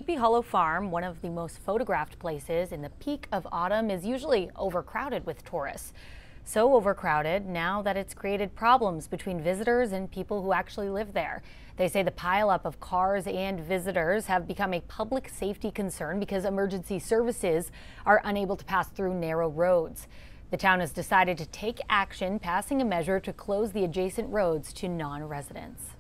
Sleepy Hollow Farm, one of the most photographed places in the peak of autumn, is usually overcrowded with tourists. So overcrowded now that it's created problems between visitors and people who actually live there. They say the pileup of cars and visitors have become a public safety concern because emergency services are unable to pass through narrow roads. The town has decided to take action, passing a measure to close the adjacent roads to non-residents.